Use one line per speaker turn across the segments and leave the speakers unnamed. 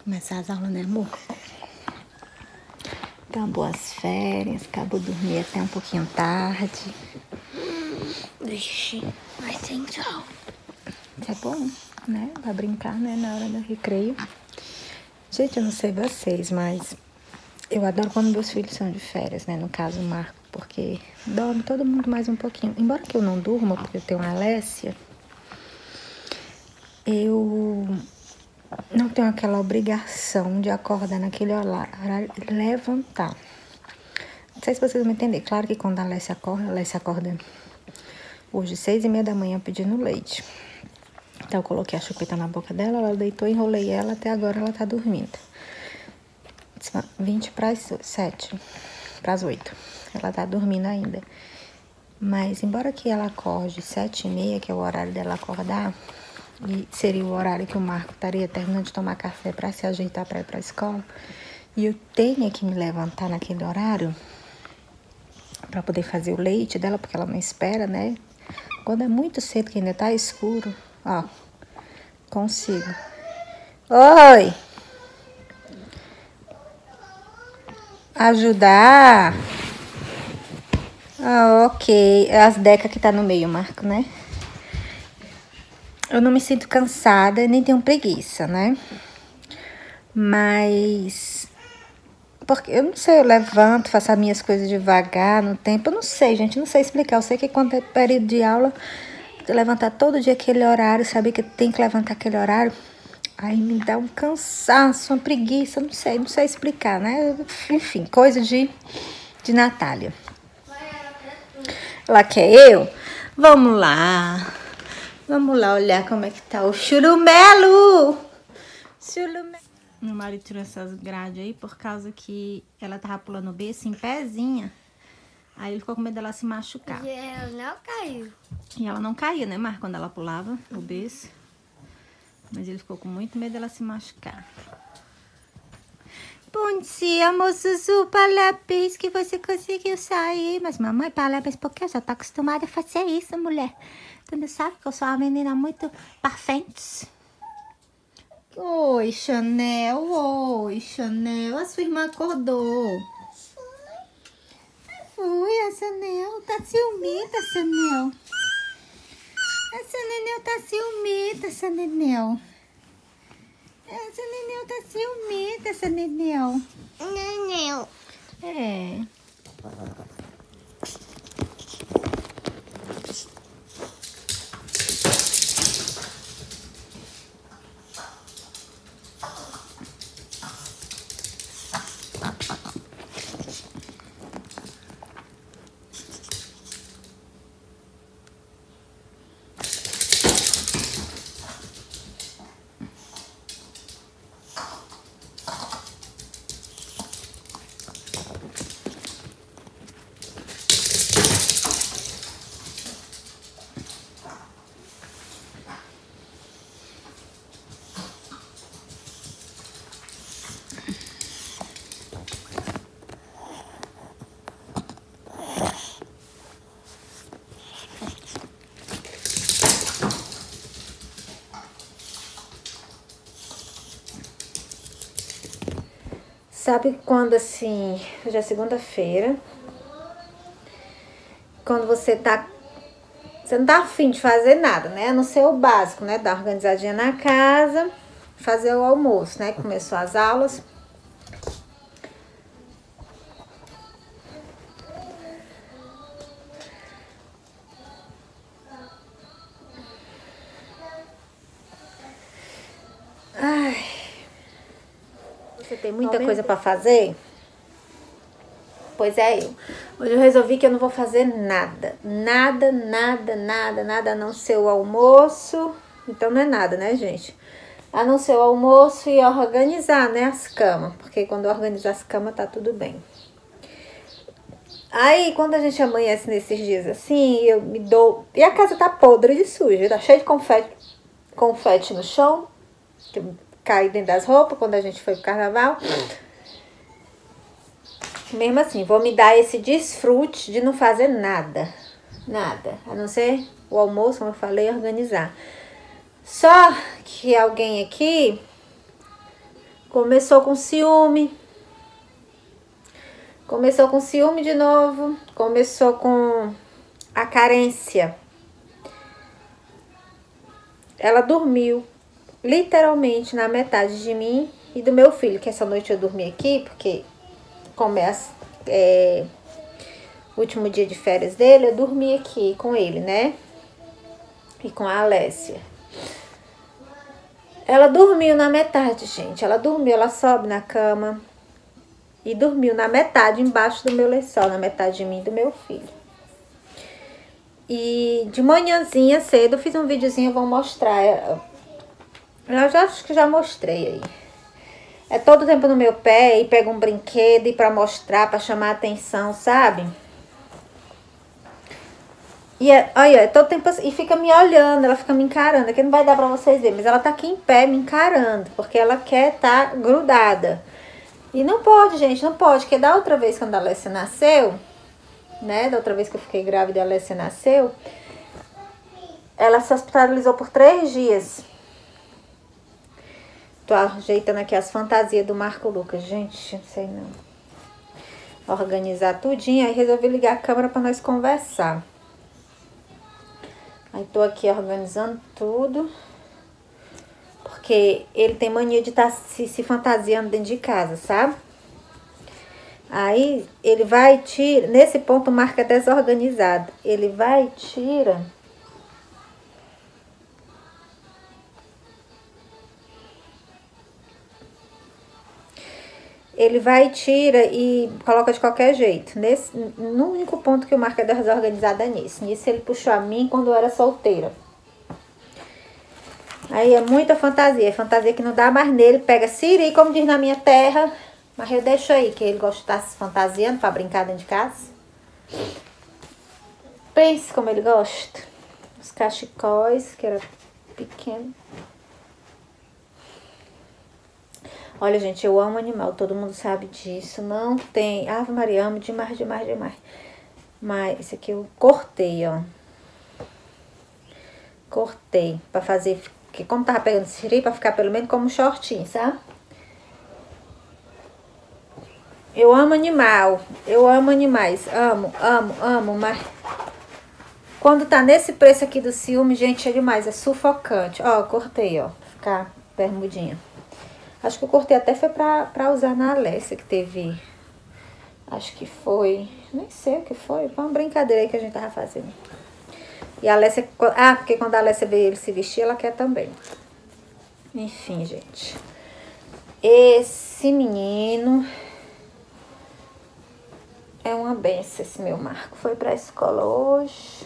Começar as aulas, né, amor? Acabou as férias, acabou dormir até um pouquinho tarde.
Vixe, mas sem sal.
Isso é bom, né? Pra brincar, né? Na hora do recreio. Gente, eu não sei vocês, mas eu adoro quando meus filhos são de férias, né? No caso, o Marco, porque dorme todo mundo mais um pouquinho. Embora que eu não durma, porque eu tenho a Alessia, eu não tenho aquela obrigação de acordar naquele horário e levantar. Não sei se vocês vão entender. Claro que quando a Alessia acorda hoje 6h30 da manhã pedindo leite. Então eu coloquei a chupeta na boca dela, ela deitou, enrolei ela, até agora ela tá dormindo. 20 para as 7, para as 8. Ela tá dormindo ainda. Mas embora que ela acorde 7h30, que é o horário dela acordar, e seria o horário que o Marco estaria terminando de tomar café para se ajeitar para ir para a escola, e eu tenho que me levantar naquele horário para poder fazer o leite dela, porque ela não espera, né? Quando é muito cedo, que ainda tá escuro, ó, consigo. Oi! Ajudar? Ah, ok. As Deca que tá no meio, Marco, né? Eu não me sinto cansada, nem tenho preguiça, né? Mas... porque eu não sei, eu levanto, faço as minhas coisas devagar no tempo. Eu não sei, gente, não sei explicar. Eu sei que quando é período de aula, levantar todo dia aquele horário, saber que tem que levantar aquele horário, aí me dá um cansaço, uma preguiça, não sei explicar, né? Enfim, coisa de Natália. Ela quer eu? Vamos lá olhar como é que tá o churumelo. Meu marido tirou essas grades aí por causa que ela tava pulando o berço em pezinha. Aí ele ficou com medo dela se machucar.
E ela não caiu.
E ela não caía, né, Mar, quando ela pulava o berço. Mas ele ficou com muito medo dela se machucar. Bom dia, moçuzu. Parabéns que você conseguiu sair. Mas, mamãe, parabéns porque eu já tô acostumada a fazer isso, mulher. Tu não sabe que eu sou uma menina muito parfente. Oi, Chanel. Oi, Chanel. A sua irmã acordou. Oi, a Chanel. Tá ciumenta, Chanel. Essa Nenel tá ciumenta, essa Nenel. Essa Nenel tá ciumenta, essa Nenel.
Nenel.
É. Sabe quando, assim, hoje é segunda-feira, quando você não tá afim de fazer nada, né? A não ser o básico, né? Dar uma organizadinha na casa, fazer o almoço, né? Começou as aulas. Ai. Você tem muita coisa pra fazer? Pois é, hoje eu resolvi que eu não vou fazer nada. Nada, a não ser o almoço. Então não é nada, né, gente? A não ser o almoço e organizar, né, as camas. Porque quando eu organizar as camas, tá tudo bem. Aí, quando a gente amanhece nesses dias assim, eu me dou... E a casa tá podre de suja, tá cheio de confete no chão. Que cai dentro das roupas quando a gente foi pro carnaval. Mesmo assim, vou me dar esse desfrute de não fazer nada. Nada. A não ser o almoço, como eu falei, organizar. Só que alguém aqui Começou com ciúme. Começou com ciúme de novo. Começou com a carência. Ela dormiu literalmente na metade de mim e do meu filho, que essa noite eu dormi aqui, porque como é o último dia de férias dele, eu dormi aqui com ele, né? E com a Alessia. Ela dormiu na metade, gente. Ela dormiu, ela sobe na cama e dormiu na metade, embaixo do meu lençol, na metade de mim e do meu filho. E de manhãzinha cedo, eu fiz um videozinho, eu vou mostrar. Eu já acho que já mostrei aí. É todo tempo no meu pé e pega um brinquedo e pra mostrar, pra chamar a atenção, sabe? E olha, todo tempo assim, e fica me olhando, ela fica me encarando. Aqui não vai dar pra vocês verem, mas ela tá aqui em pé me encarando, porque ela quer tá grudada. E não pode, gente, não pode, porque da outra vez quando a Alessia nasceu, né, da outra vez que eu fiquei grávida e a Alessia nasceu, ela se hospitalizou por 3 dias. Tô ajeitando aqui as fantasias do Marco Lucas, gente, não sei não. Organizar tudinho, aí resolvi ligar a câmera pra nós conversar. Aí tô aqui organizando tudo. Porque ele tem mania de estar se fantasiando dentro de casa, sabe? Aí ele vai e tira. Nesse ponto marca desorganizado. Ele vai e tira. Ele vai e tira e coloca de qualquer jeito. No único ponto que o marca desorganizado é nisso. Nisso ele puxou a mim quando eu era solteira. Aí é muita fantasia. Fantasia que não dá mais nele. Pega siri, como diz na minha terra. Mas eu deixo aí, que ele gosta de estar se fantasiando pra brincar dentro de casa. Pense como ele gosta. Os cachecóis, que era pequeno. Olha, gente, eu amo animal, todo mundo sabe disso. Não tem... Ave Maria, amo demais, demais, demais. Mas esse aqui eu cortei, ó. Cortei pra fazer... Porque como tava pegando siri, pra ficar pelo menos como um shortinho, sabe? Eu amo animal. Eu amo animais. Amo, amo, amo, mas... Quando tá nesse preço aqui do ciúme, gente, é demais. É sufocante. Ó, cortei, ó. Pra ficar bermudinha. Acho que eu cortei até foi pra usar na Alessia, que teve... Acho que foi... Nem sei o que foi. Foi uma brincadeira aí que a gente tava fazendo. E a Alessia... Ah, porque quando a Alessia vê ele se vestir, ela quer também. Enfim, gente. Esse menino... É uma benção, esse meu Marco. Foi pra escola hoje...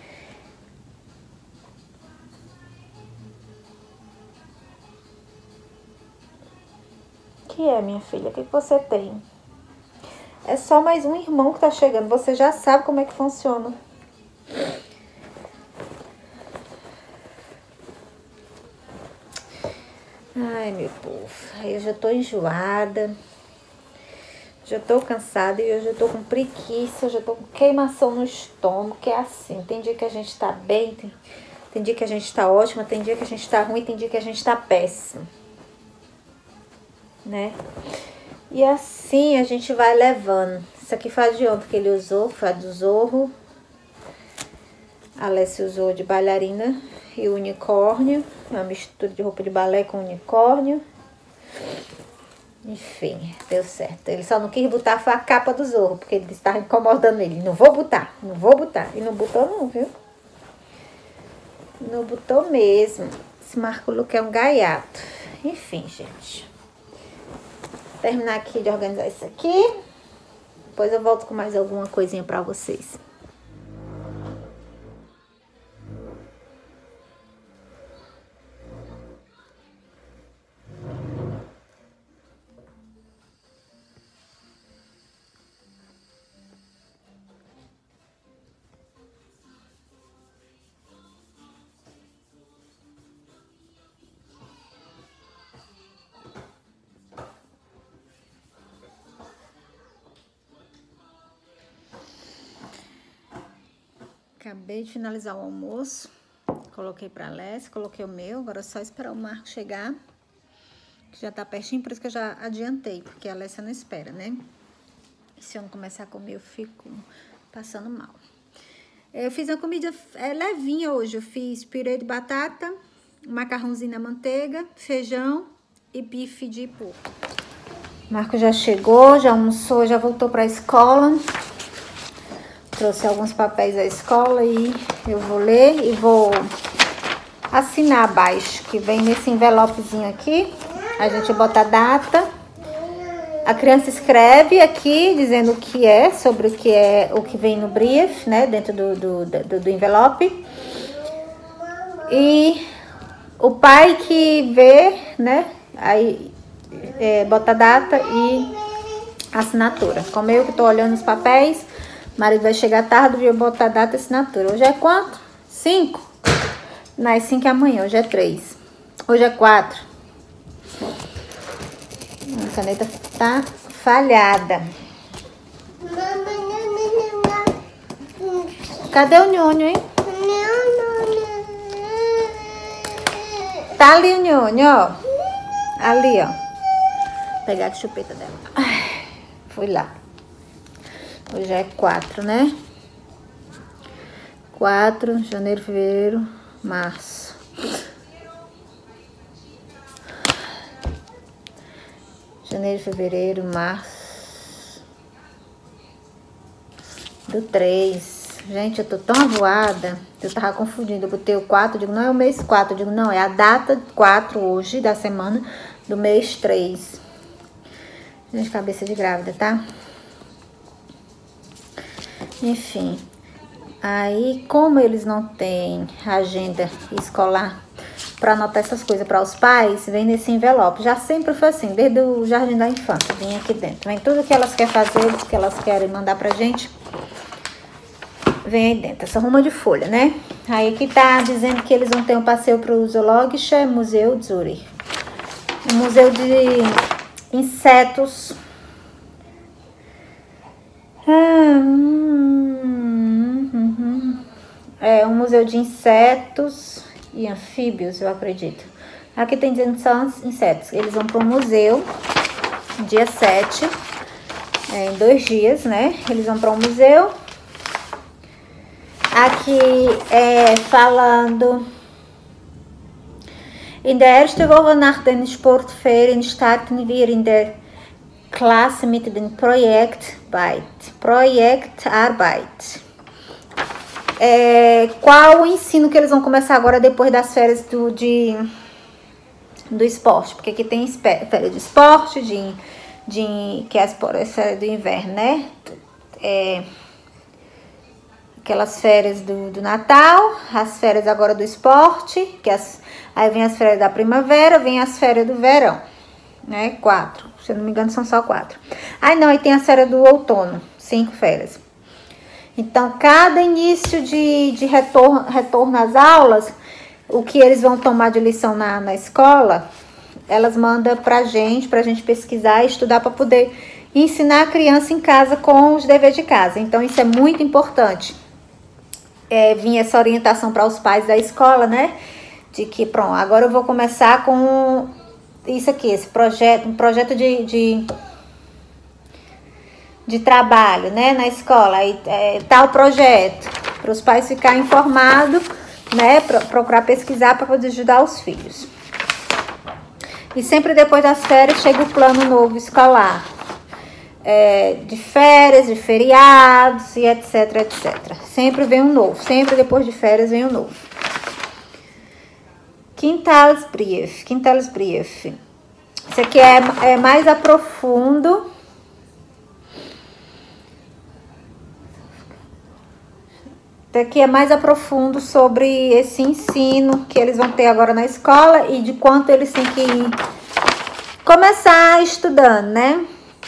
Que é, minha filha? O que você tem? É só mais um irmão que tá chegando. Você já sabe como é que funciona. Ai, meu povo. Aí eu já tô enjoada. Já tô cansada e eu já tô com preguiça. Já tô com queimação no estômago. Que é assim. Tem dia que a gente tá bem. Tem dia que a gente tá ótima. Tem dia que a gente tá ruim. Tem dia que a gente tá péssimo. Né? E assim a gente vai levando. Isso aqui foi de ontem que ele usou, foi a do Zorro. A Alessia usou de bailarina e unicórnio. Uma mistura de roupa de balé com unicórnio. Enfim, deu certo. Ele só não quis botar foi a capa do Zorro, porque ele estava incomodando ele. Não vou botar, não vou botar. E não botou não, viu? Não botou mesmo. Esse Marco Luque é um gaiato. Enfim, gente. Terminar aqui de organizar isso aqui. Depois eu volto com mais alguma coisinha pra vocês. Acabei de finalizar o almoço. Coloquei pra Alessia, coloquei o meu. Agora é só esperar o Marco chegar. que já tá pertinho, por isso que eu já adiantei, porque a Alessia não espera, né? Se eu não começar a comer, eu fico passando mal. Eu fiz uma comida levinha hoje. Eu fiz purê de batata, macarrãozinho na manteiga, feijão e bife de porco. O Marco já chegou, já almoçou, já voltou para a escola. Trouxe alguns papéis da escola e eu vou ler e vou assinar abaixo, que vem nesse envelopezinho aqui. A gente bota a data. A criança escreve aqui, dizendo o que é, sobre o que vem no brief, né, dentro do envelope. E o pai que vê, né, aí bota a data e a assinatura. Como eu que tô olhando os papéis, o marido vai chegar tarde e eu boto a data e a assinatura. Hoje é quanto? 5? Não, é 5 amanhã, hoje é 3. Hoje é 4. A caneta tá falhada. Cadê o nhonho, hein? Tá ali o nhonho, ó. Ali, ó. Vou pegar a chupeta dela. Fui lá. Hoje é 4, né? 4, janeiro, fevereiro, março. Janeiro, fevereiro, março. Do 3. Gente, eu tô tão avoada. Eu tava confundindo. Eu botei o 4, digo, não é o mês 4. Eu digo, não, é a data 4 hoje da semana do mês 3. Gente, cabeça de grávida, tá? Enfim. Aí, como eles não têm agenda escolar para anotar essas coisas para os pais, vem nesse envelope. Já sempre foi assim, desde o jardim da infância, vem aqui dentro. Vem tudo que elas querem fazer, o que elas querem mandar pra gente, vem aí dentro. Essa ruma de folha, né? Aí aqui tá dizendo que eles vão ter um passeio pro Zoologische Museu de Zurich. Um museu de insetos. É um museu de insetos e anfíbios, eu acredito. Aqui tem dizendo que são insetos. Eles vão para o museu dia 7, em 2 dias, né? Eles vão para o museu. Aqui falando: In der ersten Woche nach den Sportferien starten wir in der Klasse mit dem Projektarbeit. Qual o ensino que eles vão começar agora depois das férias do esporte? Porque aqui tem férias de esporte, que é as férias do inverno, né? Aquelas férias do Natal, as férias agora do esporte, aí vem as férias da primavera, vem as férias do verão, né? 4, se eu não me engano são só 4. Aí tem a férias do outono, 5 férias. Então, cada início de retorno às aulas, o que eles vão tomar de lição na escola, elas mandam pra gente pesquisar e estudar para poder ensinar a criança em casa com os deveres de casa. Então, isso é muito importante. Vinha essa orientação para os pais da escola, né? De que, pronto, agora eu vou começar com isso aqui, esse projeto, um projeto de trabalho, né, na escola, aí, tal projeto, para os pais ficarem informados, né, procurar pesquisar para poder ajudar os filhos. E sempre depois das férias chega o plano novo escolar, de férias, de feriados e etc, etc. Sempre vem um novo, sempre depois de férias vem um novo. Quintalsbrief. Isso aqui é mais aprofundo. Aqui é mais aprofundo sobre esse ensino que eles vão ter agora na escola e de quanto eles têm que começar estudando, né?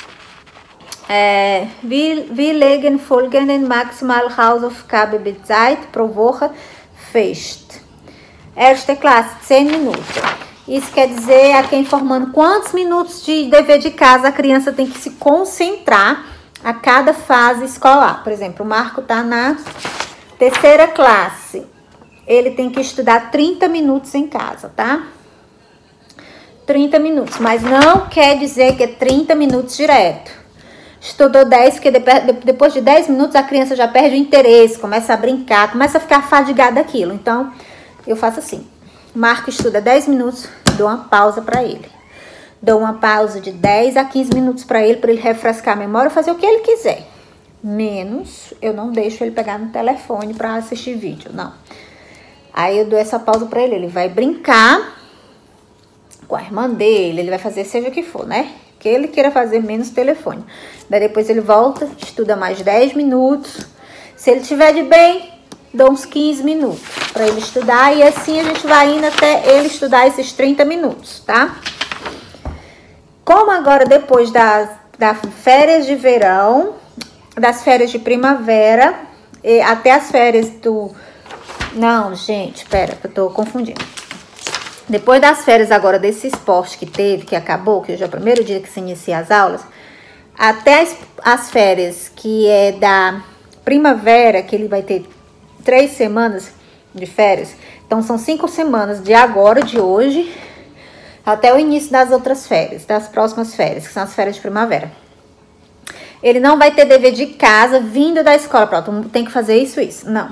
Wir legen folgenden maximal Hausaufgabe-Zeit pro Woche fest. Erste Klasse, 10 minutos. Isso quer dizer, aqui informando quantos minutos de dever de casa a criança tem que se concentrar a cada fase escolar. Por exemplo, o Marco tá na 3ª classe, ele tem que estudar 30 minutos em casa, tá? 30 minutos. Mas não quer dizer que é 30 minutos direto. Estudou 10, porque depois de 10 minutos a criança já perde o interesse, começa a brincar, começa a ficar fadigada daquilo. Então, eu faço assim. Marco estuda 10 minutos, dou uma pausa para ele. Dou uma pausa de 10 a 15 minutos para ele refrescar a memória e fazer o que ele quiser. Menos, eu não deixo ele pegar no telefone para assistir vídeo, não. Aí eu dou essa pausa para ele vai brincar com a irmã dele, ele vai fazer seja o que for, né? Que ele queira fazer menos telefone. Daí depois ele volta, estuda mais 10 minutos. Se ele estiver de bem, dou uns 15 minutos para ele estudar. E assim a gente vai indo até ele estudar esses 30 minutos, tá? Como agora depois das férias de verão, das férias de primavera, até as férias do... Não, gente, pera, que eu tô confundindo. Depois das férias agora desse esporte que teve, que acabou, que hoje é o primeiro dia que se inicia as aulas, até as férias que é da primavera, que ele vai ter 3 semanas de férias. Então, são 5 semanas de agora, de hoje, até o início das outras férias, das próximas férias, que são as férias de primavera. Ele não vai ter dever de casa vindo da escola. Pronto, tem que fazer isso. Não.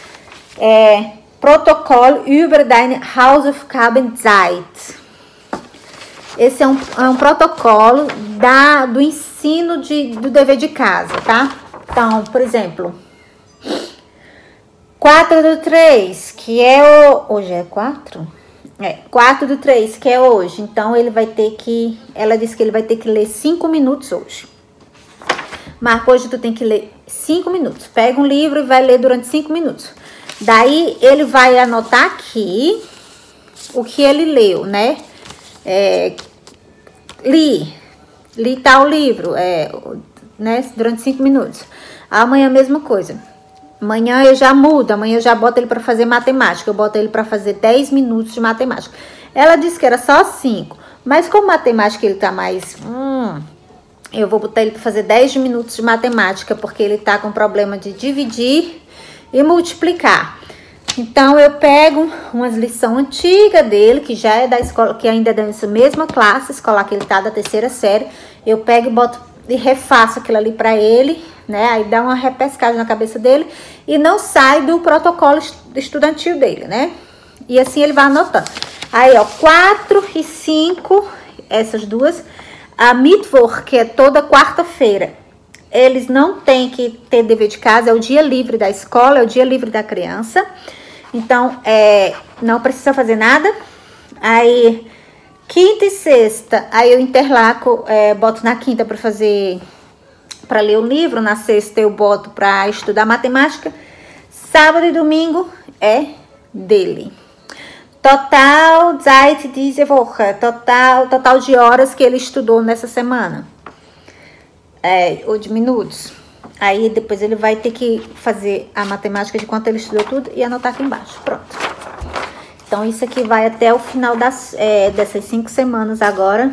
Protocolo über deine Hausaufgabenzeit. Esse é um protocolo do ensino do dever de casa, tá? Então, por exemplo, 4/3, que é hoje é 4? 4/3, que é hoje. Então, ele vai ter que... Ela disse que ele vai ter que ler 5 minutos hoje. Marco, hoje tu tem que ler 5 minutos. Pega um livro e vai ler durante 5 minutos. Daí, ele vai anotar aqui o que ele leu, né? Li tal livro, né? Durante 5 minutos. Amanhã, a mesma coisa. Amanhã eu já mudo, amanhã eu já boto ele para fazer matemática. Eu boto ele para fazer 10 minutos de matemática. Ela disse que era só 5. Mas como matemática ele tá mais... eu vou botar ele para fazer 10 minutos de matemática, porque ele tá com problema de dividir e multiplicar. Então, eu pego umas lições antigas dele, que já é da escola, que ainda é dessa mesma classe escolar que ele tá, da 3ª série. Eu pego e boto e refaço aquilo ali para ele, né? Aí dá uma repescagem na cabeça dele e não sai do protocolo estudantil dele, né? E assim ele vai anotando. Aí, ó, 4 e 5, essas duas. A Mittwoch, que é toda quarta-feira. Eles não têm que ter dever de casa, é o dia livre da escola, é o dia livre da criança. Então, não precisa fazer nada. Aí, quinta e sexta, aí eu interlaco, boto na quinta para ler o livro. Na sexta eu boto para estudar matemática. Sábado e domingo é dele. Total Zeit diese Woche, total de horas que ele estudou nessa semana. Ou de minutos. Aí depois ele vai ter que fazer a matemática de quanto ele estudou tudo e anotar aqui embaixo. Pronto. Então isso aqui vai até o final dessas 5 semanas agora.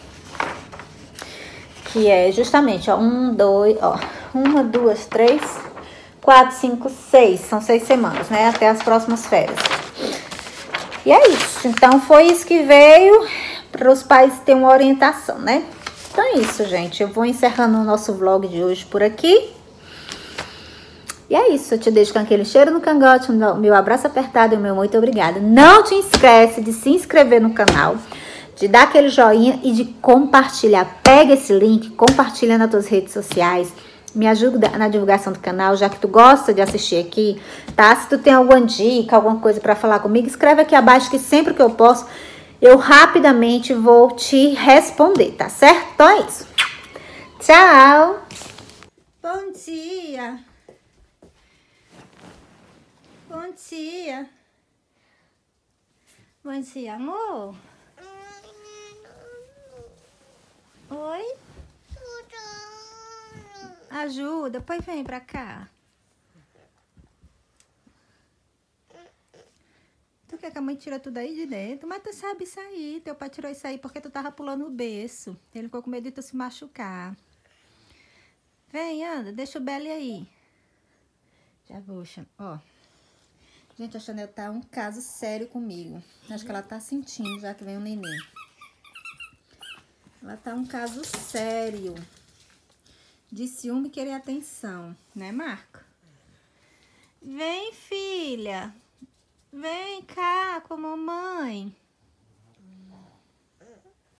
Que é justamente, ó, 1, 2, 3, 4, 5, 6. São 6 semanas, né? Até as próximas férias. E é isso. Então foi isso que veio para os pais terem uma orientação, né? Então é isso, gente. Eu vou encerrando o nosso vlog de hoje por aqui. E é isso. Eu te deixo com aquele cheiro no cangote, meu abraço apertado e o meu muito obrigada. Não te esquece de se inscrever no canal, de dar aquele joinha e de compartilhar. Pega esse link, compartilha nas tuas redes sociais. Me ajuda na divulgação do canal, já que tu gosta de assistir aqui, tá? Se tu tem alguma dica, alguma coisa para falar comigo, escreve aqui abaixo que sempre que eu posso, eu rapidamente vou te responder, tá certo? Então é isso. Tchau! Bom dia! Bom dia! Bom dia, amor! Oi? Ajuda, depois vem pra cá. Tu quer que a mãe tira tudo aí de dentro? Mas tu sabe sair. Teu pai tirou isso aí porque tu tava pulando o berço. Ele ficou com medo de tu se machucar. Vem, anda, deixa o Belly aí. Já vou, ó. Gente, a Chanel tá um caso sério comigo. Acho que ela tá sentindo já que vem o neném. Ela tá um caso sério de ciúme e querer atenção, né, Marco? Vem, filha. Vem cá com a mamãe.